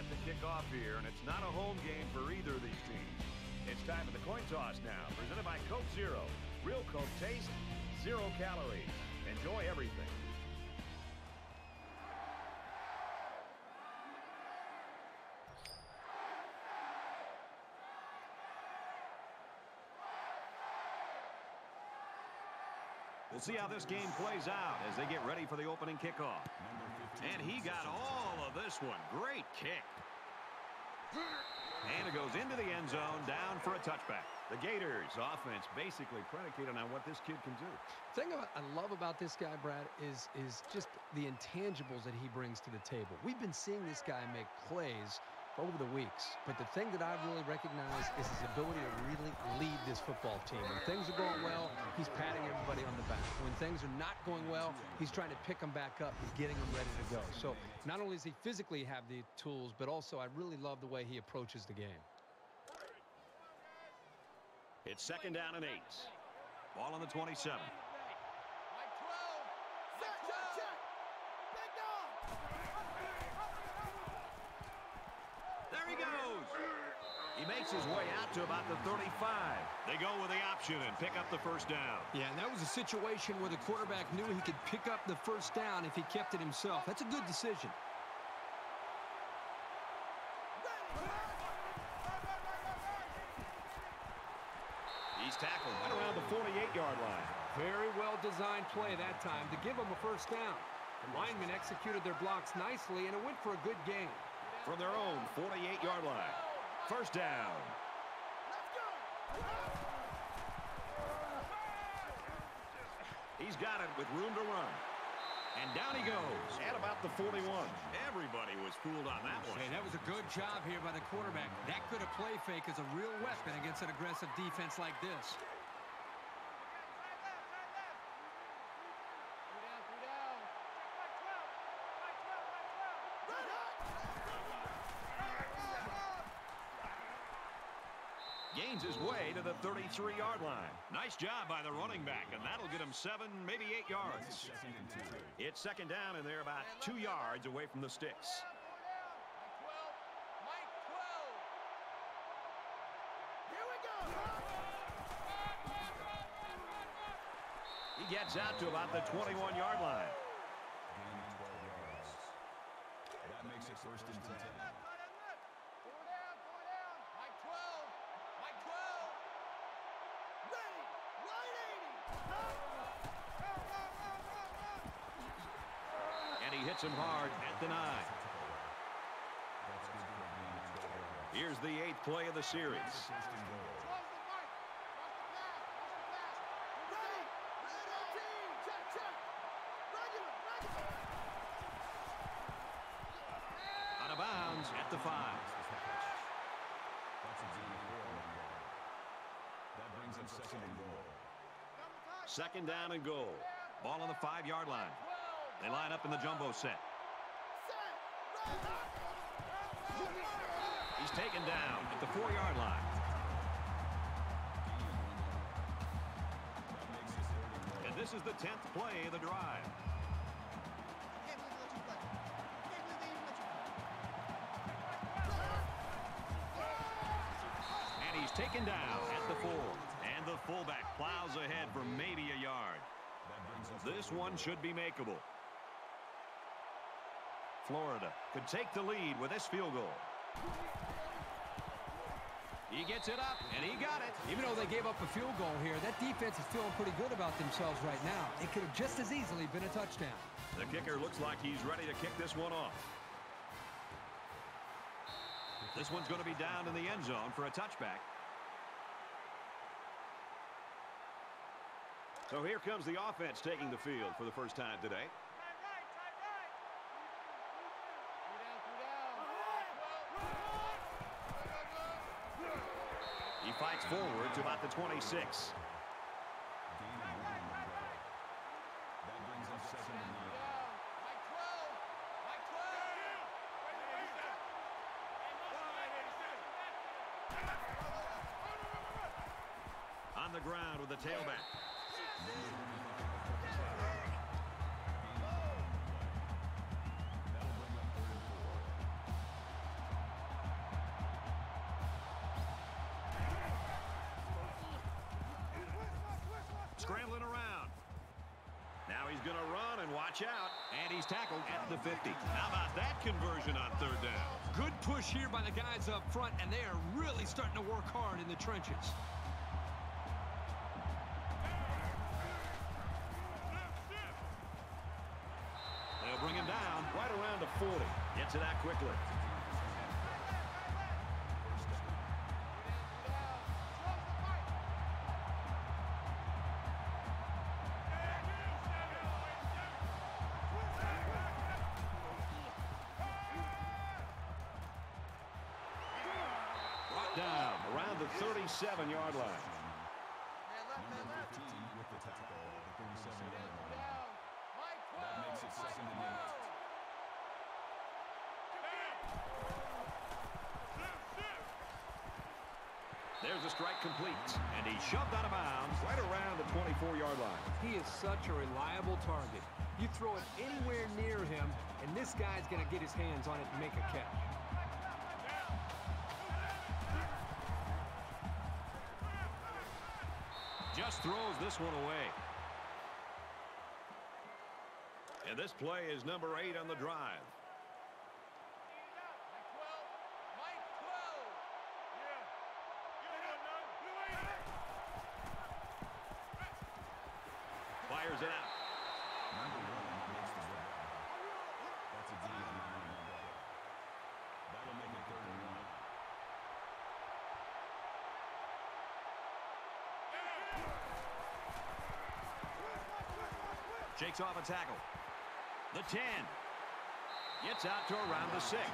set to kick off here, and it's not a home game for either of these teams. It's time for the coin toss now, presented by Coke Zero. Real Coke taste, 0 calories. Enjoy everything. We'll see how this game plays out as they get ready for the opening kickoff. And he got all of this one. Great kick. And it goes into the end zone, down for a touchback. The Gators offense basically predicated on what this kid can do. The thing I love about this guy, Brad, is just the intangibles that he brings to the table. We've been seeing this guy make plays over the weeks, but the thing that I really recognize is his ability to really lead this football team. When things are going well, he's patting everybody on the back. When things are not going well, he's trying to pick them back up and getting them ready to go. So not only does he physically have the tools, but also I really love the way he approaches the game. It's 2nd down and 8. Ball on the 27. There he goes. He makes his way out to about the 35. They go with the option and pick up the first down. Yeah, and that was a situation where the quarterback knew he could pick up the first down if he kept it himself. That's a good decision. He's tackled right around the 48-yard line. Very well-designed play that time to give him a first down. The linemen executed their blocks nicely, and it went for a good gain. From their own 48-yard line. First down. He's got it with room to run. And down he goes at about the 41. Everybody was fooled on that one. Hey, that was a good job here by the quarterback. That could have play fake as a real weapon against an aggressive defense like this. Gains his way to the 33-yard line. Nice job by the running back, and that'll get him 7, maybe 8 yards. It's 2nd down, and they're about 2 yards away from the sticks. He gets out to about the 21-yard line. Gain 12 yards. That makes it 1st and 10. And he hits him hard at the 9. Here's the 8th play of the series. Out of bounds at the 5. That brings him 2nd and goal. 2nd down and goal. Ball on the 5-yard line. They line up in the jumbo set. He's taken down at the 4-yard line. And this is the 10th play of the drive. And he's taken down at the 4. And the fullback plows ahead for maybe a yard. This one should be makeable. Florida could take the lead with this field goal. He gets it up, and he got it. Even though they gave up a field goal here, that defense is feeling pretty good about themselves right now. It could have just as easily been a touchdown. The kicker looks like he's ready to kick this one off. This one's going to be down in the end zone for a touchback. So here comes the offense taking the field for the first time today. He fights forward to about the 26. That brings him 2nd and 9. On the ground with the tailback. he's going to run and watch out. And he's tackled at the 50. How about that conversion on third down? Good push here by the guys up front, and they are really starting to work hard in the trenches. They'll bring him down right around the 40. Gets it out quickly. Brought down around the 37-yard line. Number 15 with the tackle at the 37-yard line. That makes it 2nd and 8. There's a strike complete, and he's shoved out of bounds right around the 24-yard line. He is such a reliable target. You throw it anywhere near him, and this guy's going to get his hands on it and make a catch. Just throws this one away. And this play is number 8 on the drive. Fires it out. Number 1 makes the grab. That's a D on the number. That'll make it 3rd and 1. Shakes off a tackle. The 10. Gets out to around the 6.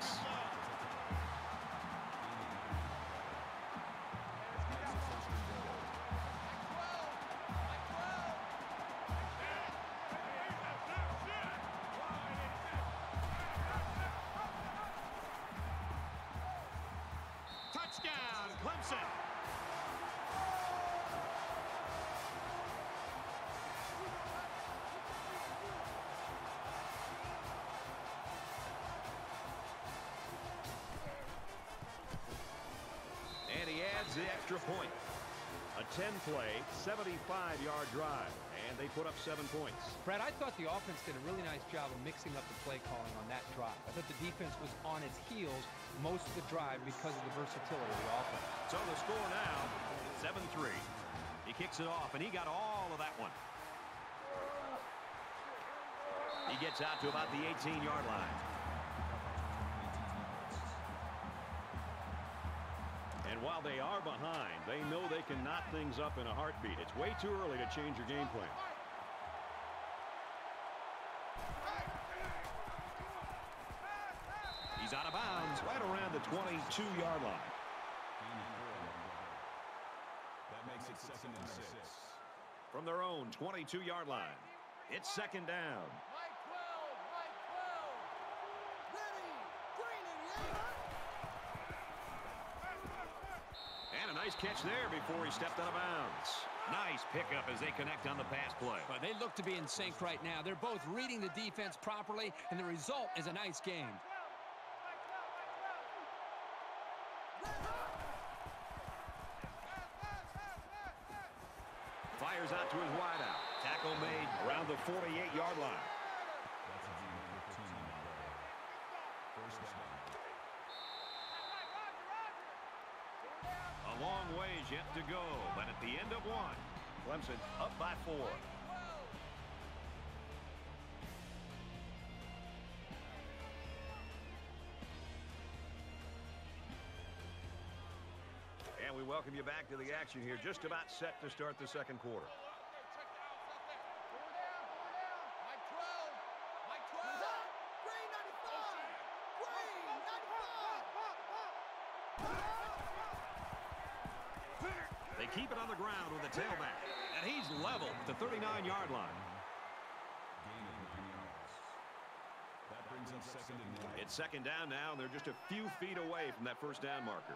Touchdown, Clemson. And he adds the extra point. A 10-play, 75-yard drive. And they put up 7 points. Brad, I thought the offense did a really nice job of mixing up the play calling on that drive. I thought the defense was on its heels most of the drive because of the versatility of the offense. So the score now, 7-3. He kicks it off, and he got all of that one. He gets out to about the 18-yard line. And while they are behind, they know they can knot things up in a heartbeat. It's way too early to change your game plan. He's out of bounds right around the 22-yard line. That makes it 2nd and 6. From their own 22-yard line, it's 2nd down. And a nice catch there before he stepped out of bounds. Nice pickup as they connect on the pass play. But they look to be in sync right now. They're both reading the defense properly, and the result is a nice game. Fires out to his wideout. Tackle made around the 48-yard line. That's a D number 15. 1st down. A long ways yet to go, but at the end of one, Clemson up by 4. And we welcome you back to the action here, just about set to start the second quarter. They keep it on the ground with the tailback, and he's level at the 39-yard line. Gain of 9 yards. That brings up 2nd and 1. It's 2nd down now, and they're just a few feet away from that first down marker.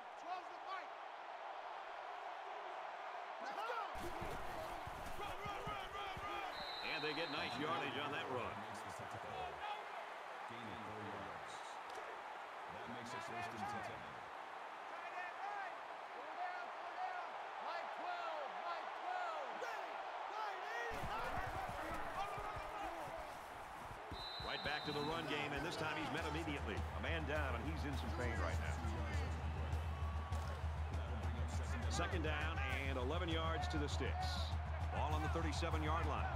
And they get nice yardage on that run. Makes the tackle. Gain of 4 yards. That makes it 1st and 10. to the run game, and this time he's met immediately. A man down, and he's in some pain right now. Second down and 11 yards to the sticks. Ball on the 37-yard line.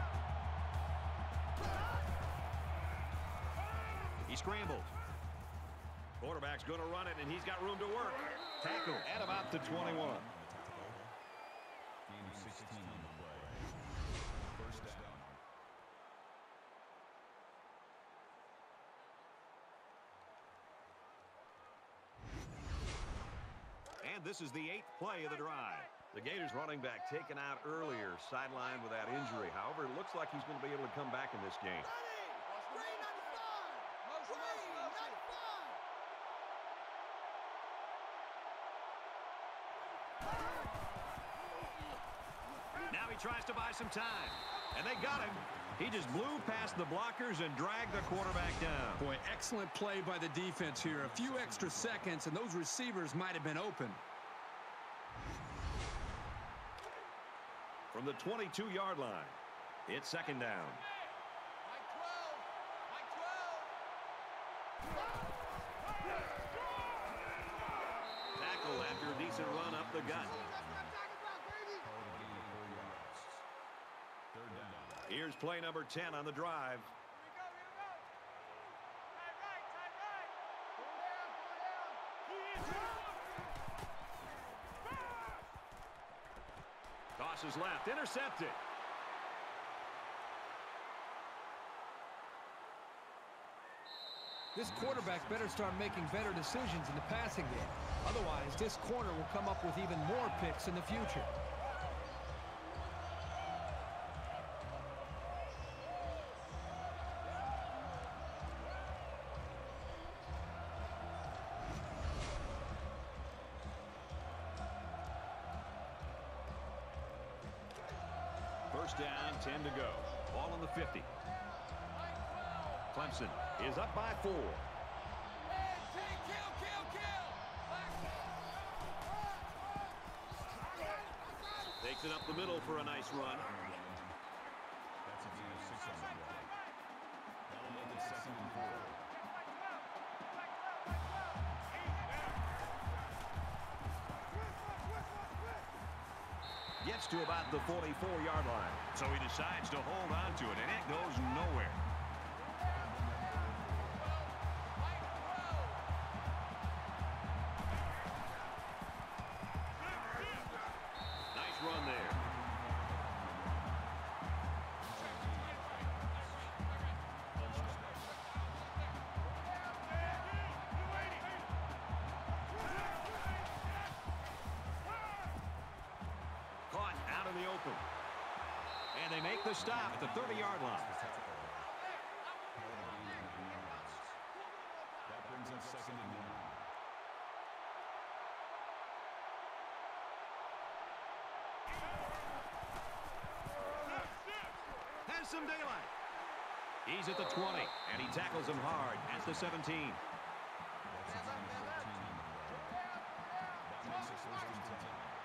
He scrambled. Quarterback's going to run it, and he's got room to work. Tackle at about the 21. And this is the 8th play of the drive. The Gators running back taken out earlier, sidelined with that injury. However, it looks like he's going to be able to come back in this game. Now he tries to buy some time, and they got him. He just blew past the blockers and dragged the quarterback down. Boy, excellent play by the defense here. A few extra seconds, and those receivers might have been open. From the 22-yard line, it's second down. Tackle after a decent run up the gut. Here's play number 10 on the drive. Tosses left, intercepted. This quarterback better start making better decisions in the passing game. Otherwise, this corner will come up with even more picks in the future. First down, 10 to go. Ball on the 50. Clemson is up by 4. Takes it up the middle for a nice run. Gets to about the 44-yard line. So he decides to hold on to it, and it goes nowhere. Nice run there. Caught out in the open. And they make the stop at the 30-yard line. That brings us second and 9. Has some daylight. He's at the 20, and he tackles him hard at the 17. That makes it first and 10.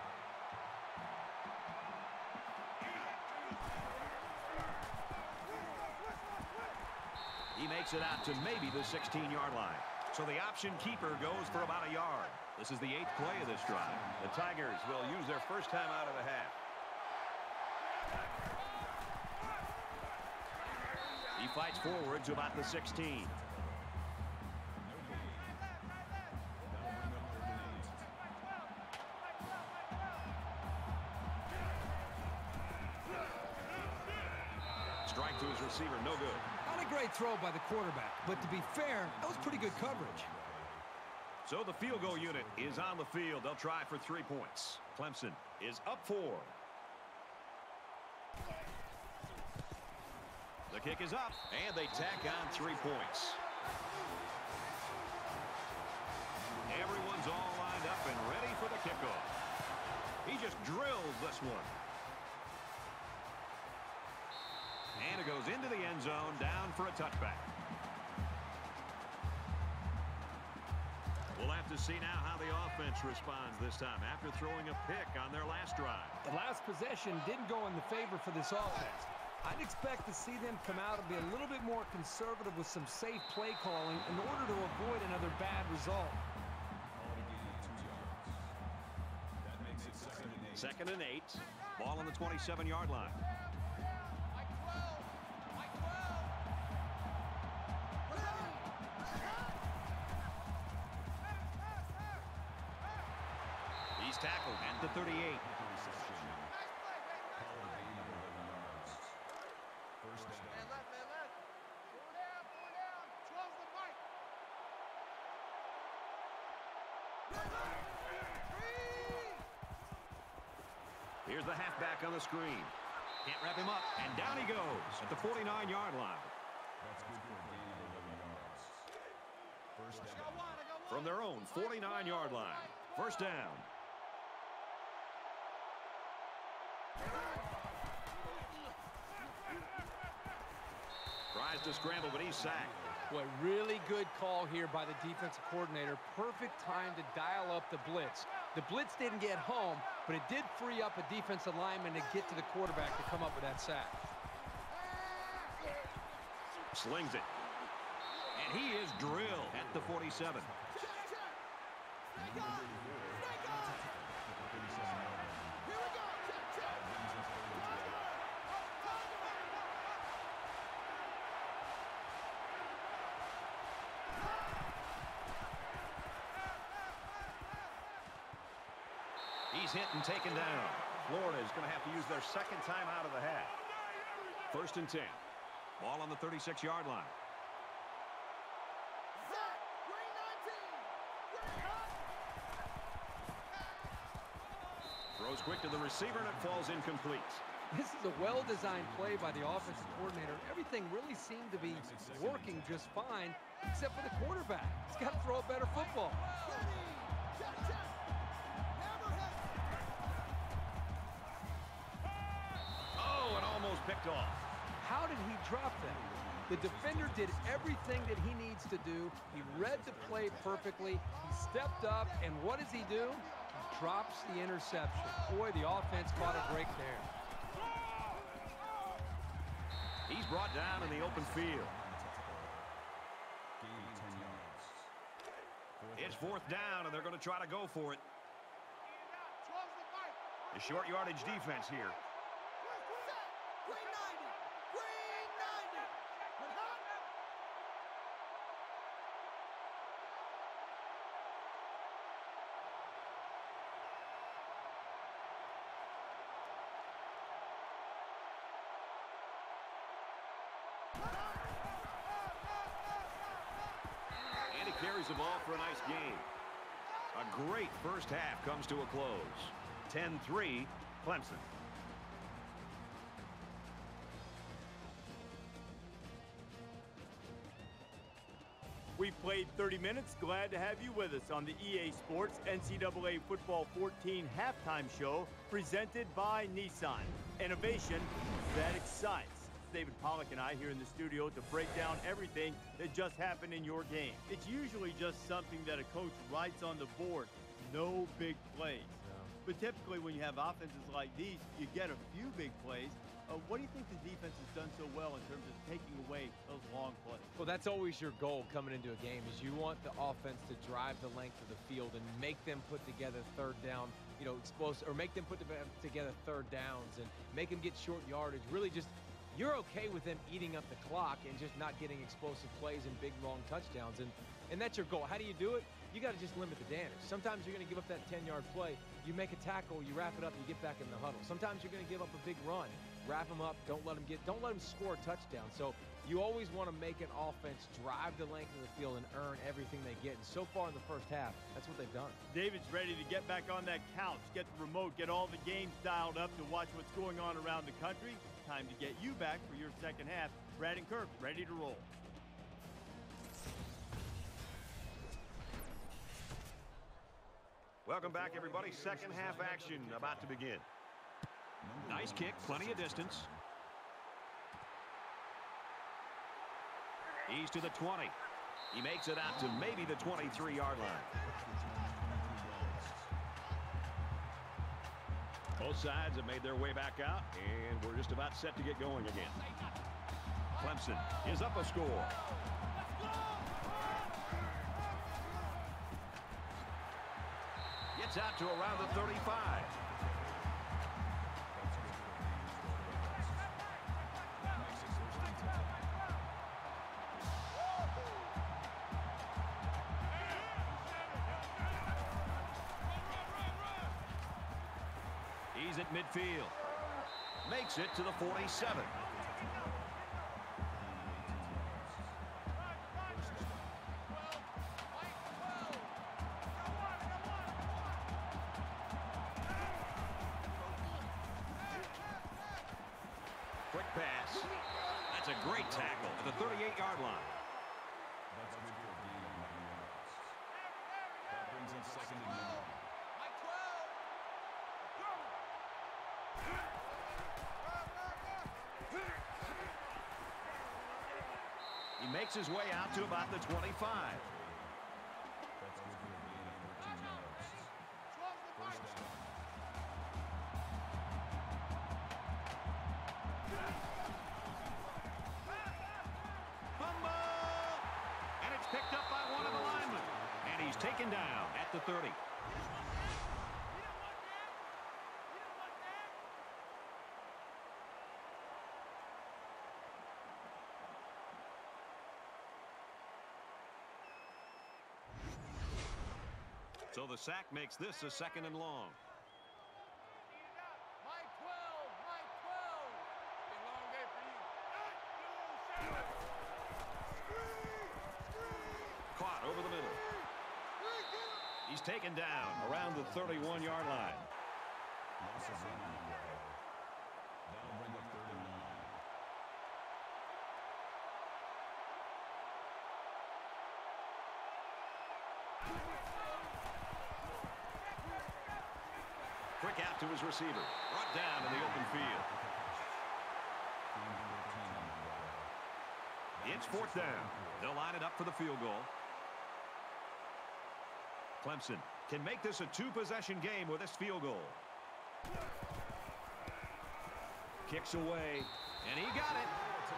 He makes it out to maybe the 16-yard line. So the option keeper goes for about a yard. This is the 8th play of this drive. The Tigers will use their first time out of the half. He fights forward to about the 16. Strike to his receiver, no good. Not a great throw by the quarterback, but to be fair, that was pretty good coverage. So the field goal unit is on the field. They'll try for 3 points. Clemson is up 4. The kick is up, and they tack on 3 points. Everyone's all lined up and ready for the kickoff. He just drills this one. And it goes into the end zone, down for a touchback. We'll have to see now how the offense responds this time after throwing a pick on their last drive. The last possession didn't go in the favor for this offense. I'd expect to see them come out and be a little bit more conservative with some safe play calling in order to avoid another bad result. Second and 8. Ball on the 27-yard line. He's tackled at the 38. Here's the halfback on the screen. Can't wrap him up, and down he goes at the 49-yard line. From their own 49-yard line. First down. Tries to scramble, but he's sacked. Boy, really good call here by the defensive coordinator. Perfect time to dial up the blitz. The blitz didn't get home, but it did free up a defensive lineman to get to the quarterback to come up with that sack. Slings it. And he is drilled at the 47. He's hit and taken down. Florida is going to have to use their second time out of the half. First and 10. Ball on the 36-yard line. Throws quick to the receiver, and it falls incomplete. This is a well-designed play by the offensive coordinator. Everything really seemed to be working just fine, except for the quarterback. He's got to throw a better football. Picked off. How did he drop that? The defender did everything that he needs to do. He read the play perfectly. He stepped up, and what does he do? He drops the interception. Boy, the offense caught a break there. He's brought down in the open field. It's fourth down, and they're going to try to go for it. The short yardage defense here. And he carries the ball for a nice game. A great first half comes to a close. 10-3, Clemson. We've played 30 minutes. Glad to have you with us on the EA Sports NCAA Football 14 halftime show presented by Nissan. Innovation that excites. David Pollack and I here in the studio to break down everything that just happened in your game. It's usually just something that a coach writes on the board. No big plays. But typically when you have offenses like these, you get a few big plays. What do you think the defense has done so well in terms of taking away those long plays? Well, that's always your goal coming into a game, is you want the offense to drive the length of the field and make them put together third down, explosive, or make them put together third downs and make them get short yardage. Really just, you're okay with them eating up the clock and just not getting explosive plays and big, long touchdowns. And that's your goal. How do you do it? You got to just limit the damage. Sometimes you're going to give up that 10-yard play. You make a tackle, you wrap it up, you get back in the huddle. Sometimes you're going to give up a big run. Wrap them up. Don't let them score a touchdown. So you always want to make an offense drive the length of the field and earn everything they get. And so far in the first half, that's what they've done. David's ready to get back on that couch, get the remote, get all the games dialed up to watch what's going on around the country. Time to get you back for your second half. Brad and Kirk ready to roll. Welcome back, everybody. Second half action about to begin. Nice kick, plenty of distance. He's to the 20. He makes it out to maybe the 23-yard line. Both sides have made their way back out, and we're just about set to get going again. Clemson is up a score. Gets out to around the 35. He's at midfield. Makes it to the 47. Quick pass. That's a great tackle at the 38-yard line. That brings up second and 9. He makes his way out to about the 25. That's going to be a gain of 13 yards. First down. Fumble! And it's picked up by one of the linemen. And he's taken down at the 30. So the sack makes this a second and long. Mike 12, Mike 12. Been a long day for you. Caught over the middle. He's taken down around the 31-yard line. Loss of 1 on the play. That'll bring up 39. Quick out to his receiver. Brought down in the open field. It's fourth down. They'll line it up for the field goal. Clemson can make this a two-possession game with this field goal. Kicks away, and he got it.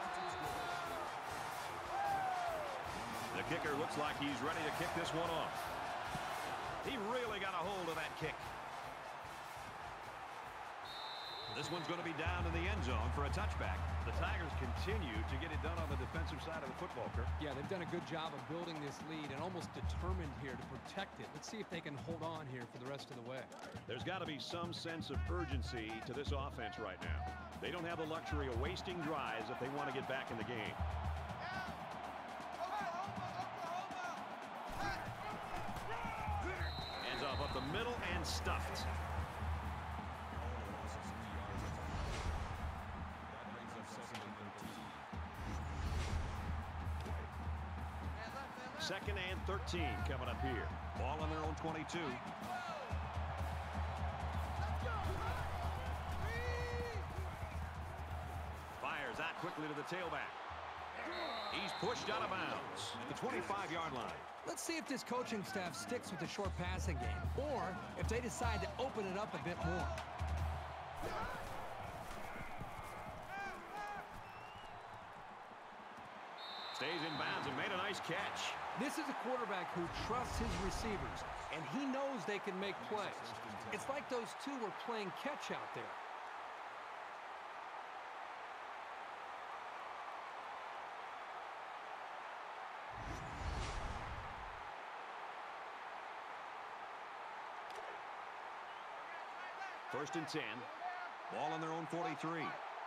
The kicker looks like he's ready to kick this one off. He really got a hold of that kick. This one's going to be down in the end zone for a touchback. The Tigers continue to get it done on the defensive side of the football, Kirk. Yeah, they've done a good job of building this lead and almost determined here to protect it. Let's see if they can hold on here for the rest of the way. There's got to be some sense of urgency to this offense right now. They don't have the luxury of wasting drives if they want to get back in the game. Hands off up the middle and stuffed. Second and 13 coming up here. Ball on their own 22. Fires out quickly to the tailback. He's pushed out of bounds at the 25-yard line. Let's see if this coaching staff sticks with the short passing game, or if they decide to open it up a bit more. Stays in bounds and made a nice catch. This is a quarterback who trusts his receivers, and he knows they can make plays. It's like those two were playing catch out there. First and 10. Ball on their own 43.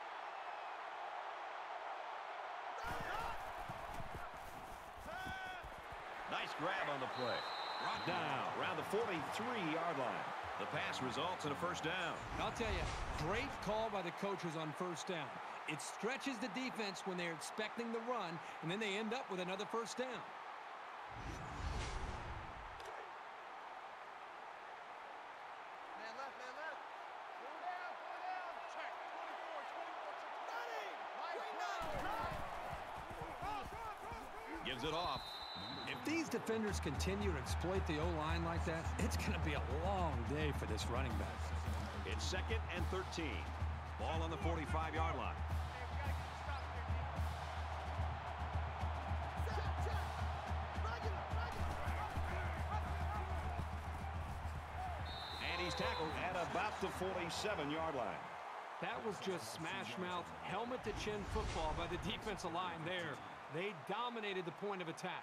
Nice grab on the play. Brought down around the 43-yard line. The pass results in a first down. I'll tell you, great call by the coaches on first down. It stretches the defense when they're expecting the run, and then they end up with another first down. Gives it off. If these defenders continue to exploit the O-line like that, it's going to be a long day for this running back. It's 2nd and 13. Ball on the 45-yard line. And he's tackled at about the 47-yard line. That was just smash-mouth, helmet-to-chin football by the defensive line there. They dominated the point of attack.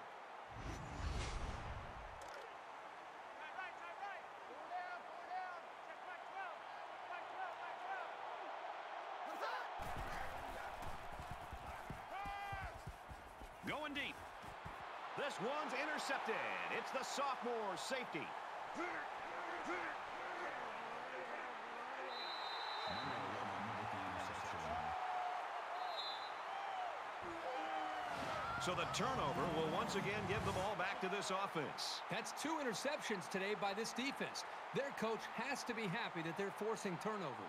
Going deep. This one's intercepted. It's the sophomore safety. So the turnover will once again give the ball back to this offense. That's 2 interceptions today by this defense. Their coach has to be happy that they're forcing turnovers.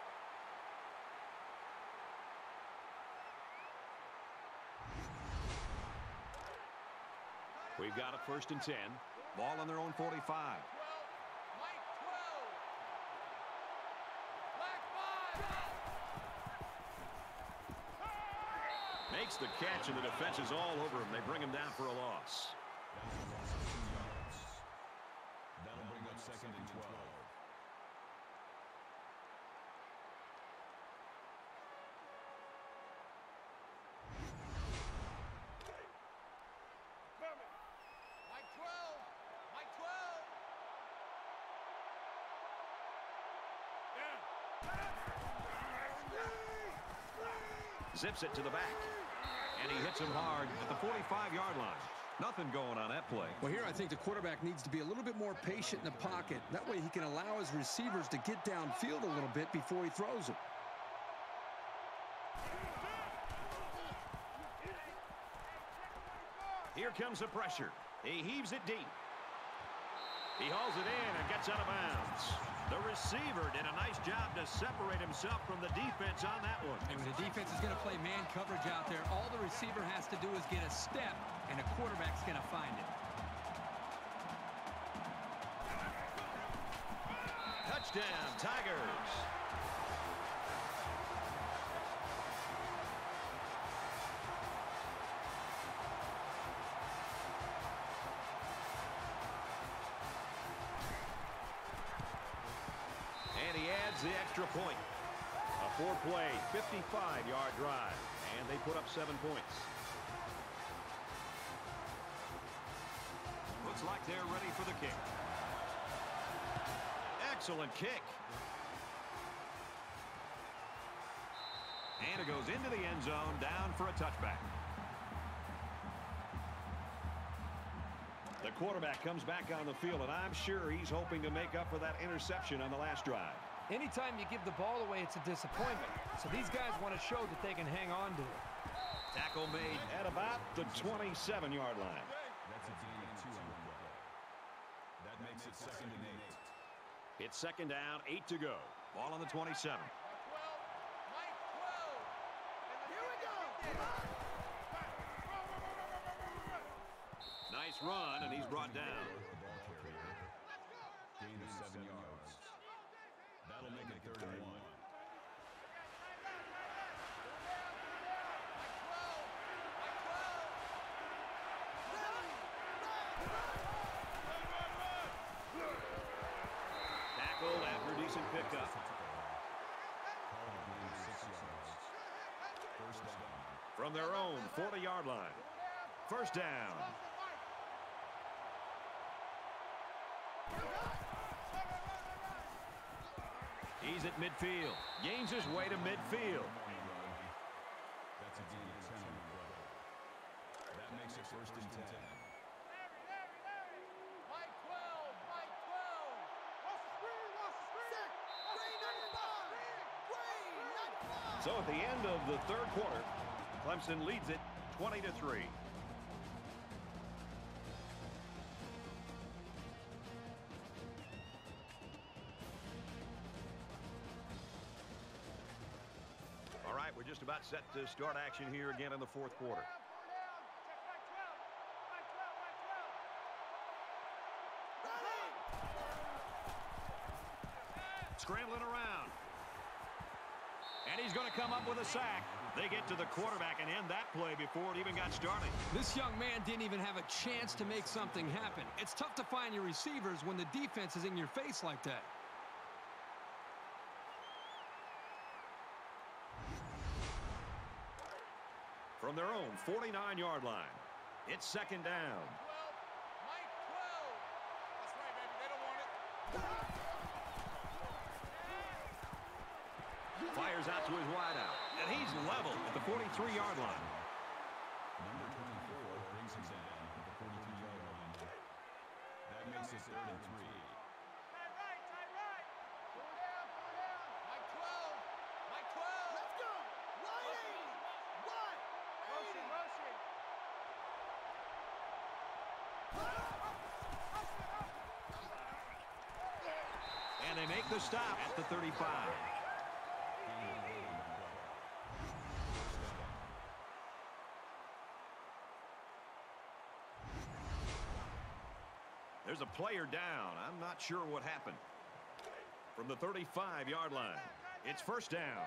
We've got a 1st and 10. Ball on their own 45. Makes the catch, and the defense is all over him. They bring him down for a loss. That'll bring up 2nd and 12. Zips it to the back. And he hits him hard at the 45-yard line. Nothing going on that play. Well, here I think the quarterback needs to be a little bit more patient in the pocket. That way he can allow his receivers to get downfield a little bit before he throws it. Here comes the pressure. He heaves it deep. He hauls it in and gets out of bounds. The receiver did a nice job to separate himself from the defense on that one. And when the defense is going to play man coverage out there, all the receiver has to do is get a step, and a quarterback's going to find it. Touchdown, Tigers. And he adds the extra point. A 4-play, 55-yard drive. And they put up 7 points. Looks like they're ready for the kick. Excellent kick. And it goes into the end zone, down for a touchback. The quarterback comes back on the field, and I'm sure he's hoping to make up for that interception on the last drive. Anytime you give the ball away, it's a disappointment. So these guys want to show that they can hang on to it. Tackle made at about the 27-yard line. That's a gain of 2 on the play. That makes it 2nd and 8. It's 2nd down, 8 to go. Ball on the 27. Nice run, and he's brought down. Gain of 7 yards. That'll make it 3rd and 1. Tackled after a decent pickup. From their own 40-yard line. 1st down. He's at midfield. Gains his way to midfield. That's a gain of 10 on the play. That makes it 1st and 10. So at the end of the 3rd quarter, Clemson leads it 20-3. All right, we're just about set to start action here again in the 4th quarter. Scrambling around. He's going to come up with a sack. They get to the quarterback and end that play before it even got started. This young man didn't even have a chance to make something happen. It's tough to find your receivers when the defense is in your face like that. From their own 49-yard line, it's second down. Fires out to his wideout, and he's level at the 43-yard line. Number 24 brings him down at the 42-yard line. That makes it 3rd and 3. And they make the stop at the 35. There's a player down. I'm not sure what happened. From the 35-yard line, it's first down.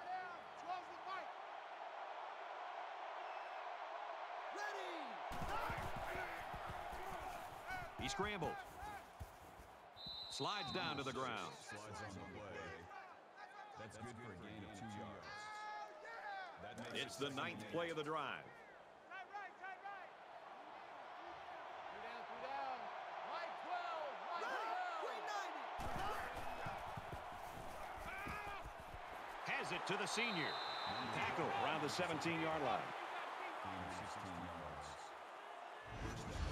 He scrambles. Slides down to the ground. Slides on the play. That's good for a gain of 2 yards. That makes It's the 9th play of the drive. Has it to the senior. Tackle around the 17-yard line. gain of 16 yards. First down.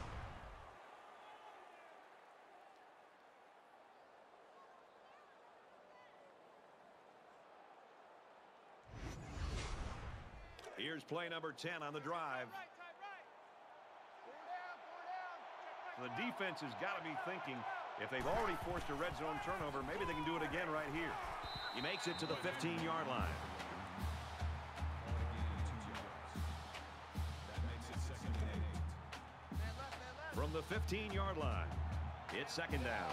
Here's play number 10 on the drive. The defense has got to be thinking, if they've already forced a red zone turnover, maybe they can do it again right here. He makes it to the 15-yard line. That makes it 2nd and 8. From the 15-yard line, it's second down.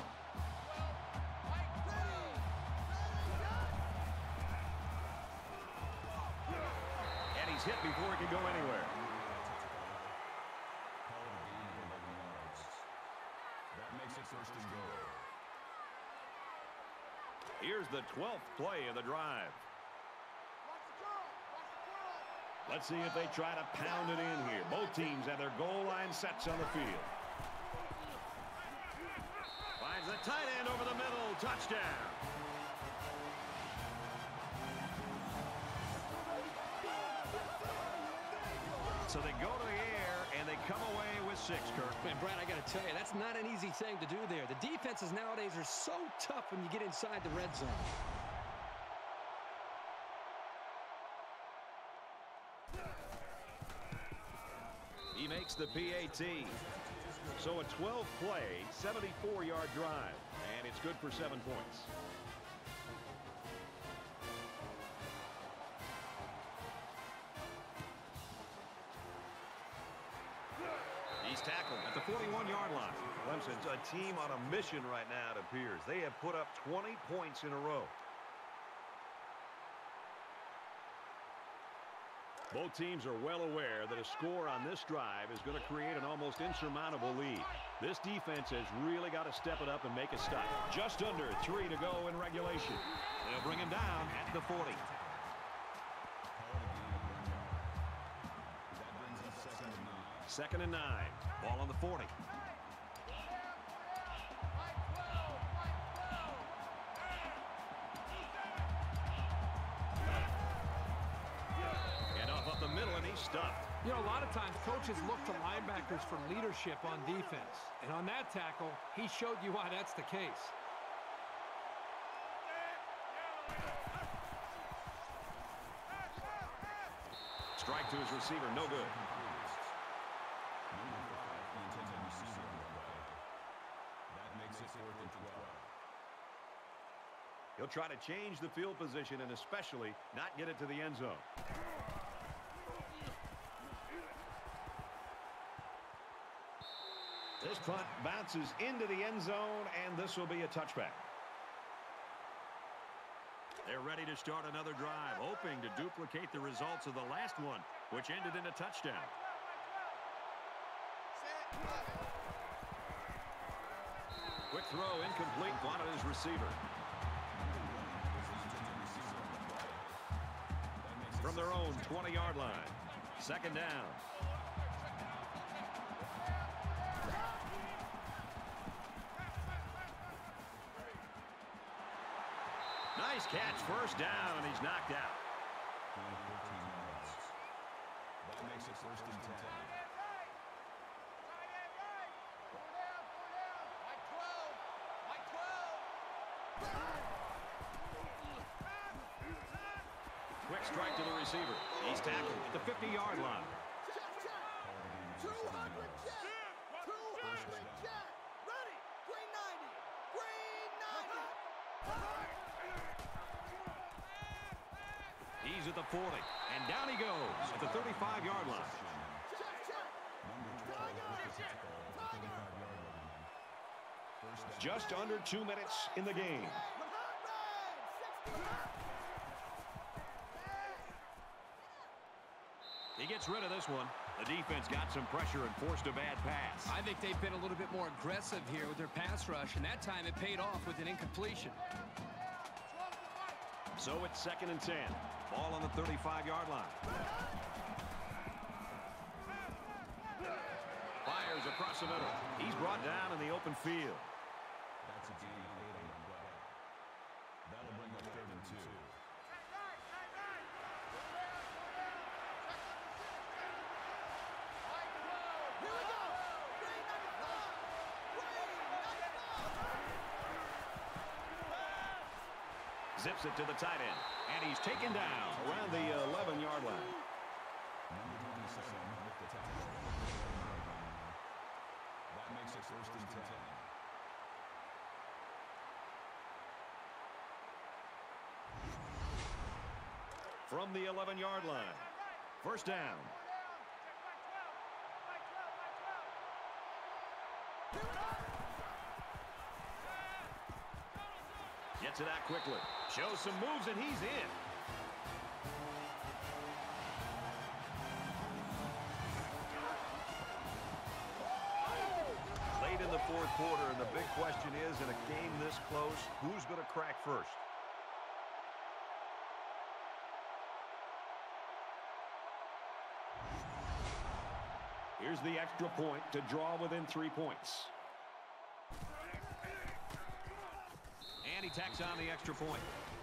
And he's hit before he can go anywhere. Call it a gain of 11 yards. That makes it 1st and goal. Here's the 12th play of the drive. Let's see if they try to pound it in here. Both teams have their goal line sets on the field. Finds the tight end over the middle. Touchdown. So they go to the air, and they come away with 6, Kirk. Man, Brad, I got to tell you, that's not an easy thing to do there. The defenses nowadays are so tough when you get inside the red zone. He makes the PAT. So a 12-play, 74-yard drive, and it's good for 7 points. He's tackled at the 41-yard line. Clemson's a team on a mission right now, it appears. They have put up 20 points in a row. Both teams are well aware that a score on this drive is going to create an almost insurmountable lead. This defense has really got to step it up and make a stop. Just under 3 to go in regulation. They'll bring him down at the 40. That brings us 2nd and 9. 2nd and 9. Ball on the 40. And off up the middle, and he's stuffed. You know, a lot of times coaches look to linebackers for leadership on defense. And on that tackle, he showed you why that's the case. Strike to his receiver, no good. Number 5, the intended receiver on the play. That makes it 4th and 12. He'll try to change the field position and especially not get it to the end zone. This punt bounces into the end zone, and this will be a touchback. They're ready to start another drive, hoping to duplicate the results of the last one, which ended in a touchdown. Quick throw, incomplete, wanted his receiver. From their own 20-yard line. Second down. Nice catch, first down, and he's knocked out. That makes it first and 10. Quick strike to the receiver. He's tackled at the 50-yard line. 200 jet! 200 jet! Ready! Green 90! Green 90! He's at the 40, and down he goes at the 35-yard line. Just under 2 minutes in the game. He gets rid of this one. The defense got some pressure and forced a bad pass. I think they've been a little bit more aggressive here with their pass rush, and that time it paid off with an incompletion. So it's 2nd and 10. Ball on the 35-yard line. Fires across the middle. He's brought down in the open field. That's a gain of 8 on the play. That'll bring up 3rd and 2. Zips it to the tight end. And he's taken down around the 11-yard line. Number 27 with the tackle. That makes it 1st and 10. From the 11-yard line. First down. Gets it out quickly. Shows some moves, and he's in. Late in the 4th quarter, and the big question is, in a game this close, who's going to crack first? Here's the extra point to draw within 3 points. And he tacks on the extra point.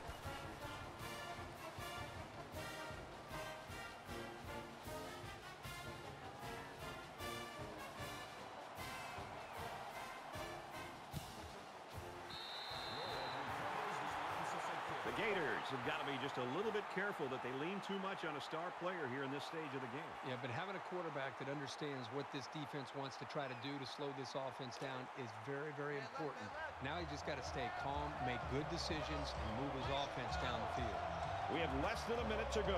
The Gators have got to be just a little bit careful that they lean too much on a star player here in this stage of the game. Yeah, but having a quarterback that understands what this defense wants to try to do to slow this offense down is very, very important. Now he just got to stay calm, make good decisions, and move his offense down the field. We have less than a minute to go.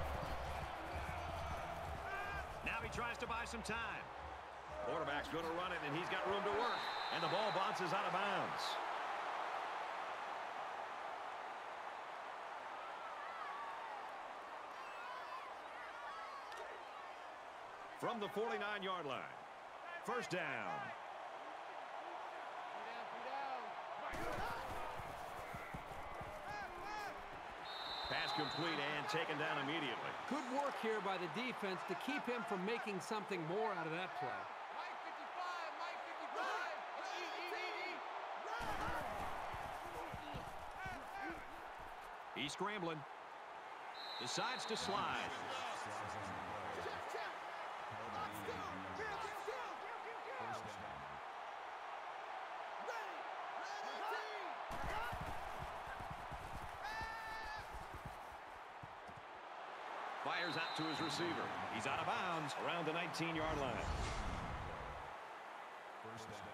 Now he tries to buy some time. Quarterback's going to run it, and he's got room to work. And the ball bounces out of bounds. From the 49-yard line. First down. Pass complete and taken down immediately. Good work here by the defense to keep him from making something more out of that play. He's scrambling. Decides to slide. Fires out to his receiver. He's out of bounds around the 19-yard line. First down.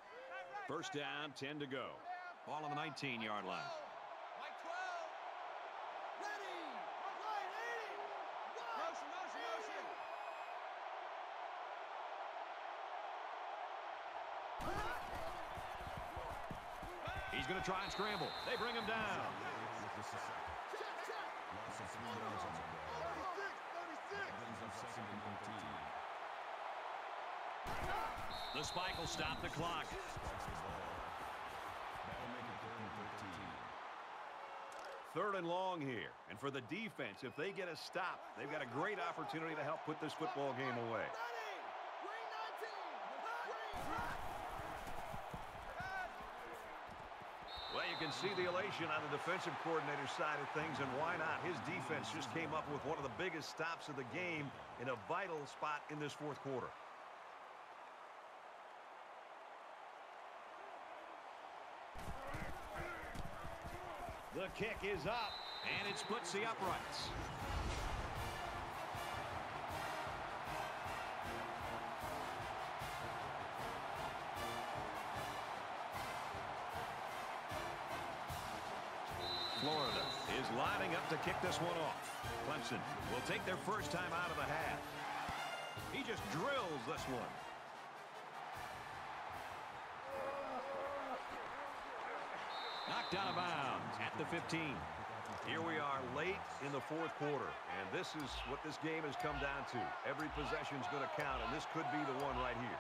First down, 10 to go. Ball on the 19-yard line. He's going to try and scramble. They bring him down. The spike will stop the clock. Third and long here. And for the defense, if they get a stop, they've got a great opportunity to help put this football game away. Well, you can see the elation on the defensive coordinator's side of things, and why not? His defense just came up with one of the biggest stops of the game in a vital spot in this fourth quarter. The kick is up, and it splits the uprights. Florida is lining up to kick this one off. Clemson will take their first time out of the half. He just drills this one. Knocked out of bounds at the 15. Here we are late in the fourth quarter, and this is what this game has come down to. Every possession is going to count, and this could be the one right here.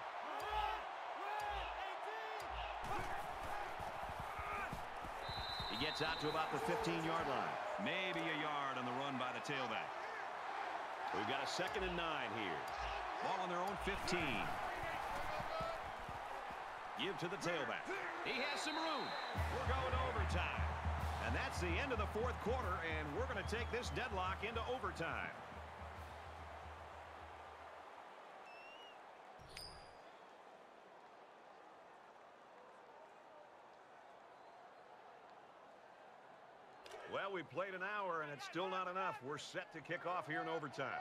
He gets out to about the 15-yard line. Maybe a yard on the run by the tailback. We've got a 2nd and 9 here. Ball on their own 15. Give to the tailback. He has some room. We're going to overtime. And that's the end of the fourth quarter, and we're going to take this deadlock into overtime. Well, we played an hour, and it's still not enough. We're set to kick off here in overtime.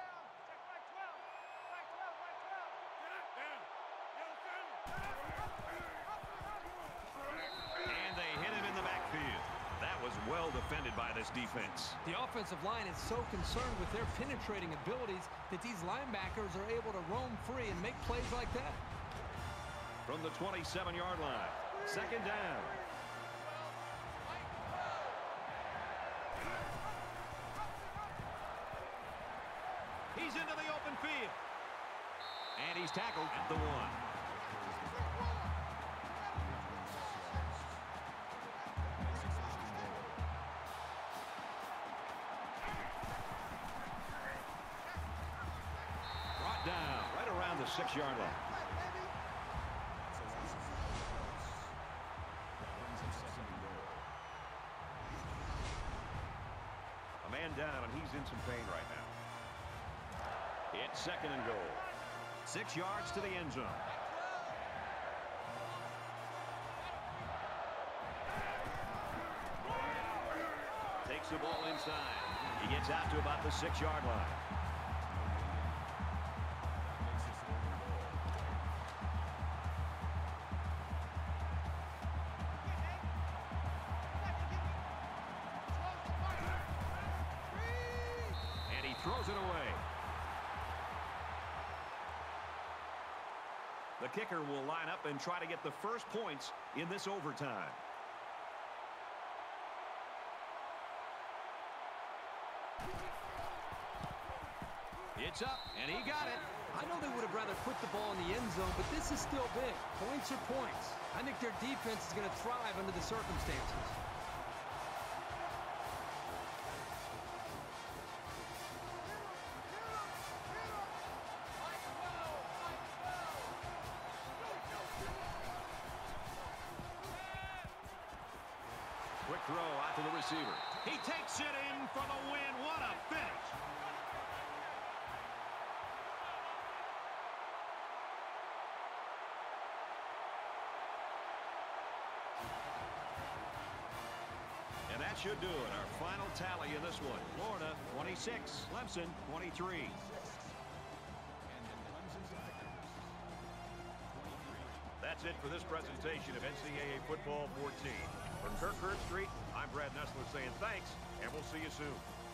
And they hit him in the backfield. That was well defended by this defense. The offensive line is so concerned with their penetrating abilities that these linebackers are able to roam free and make plays like that. From the 27-yard line, 2nd down. He's into the open field. And he's tackled at the 1. Brought down right around the 6-yard line. A man down, and he's in some pain right now. It's 2nd and goal. 6 yards to the end zone. Takes the ball inside. He gets out to about the 6-yard line. And he throws it away. The kicker will line up and try to get the first points in this overtime. It's up, and he got it. I know they would have rather put the ball in the end zone, but this is still big. Points are points. I think their defense is going to thrive under the circumstances. Quick throw out to the receiver. He takes it in for the win. What a finish. And that should do it. Our final tally in this one. Florida 26, Clemson 23. That's it for this presentation of NCAA Football 14. From Kirk Street, I'm Brad Nessler saying thanks, and we'll see you soon.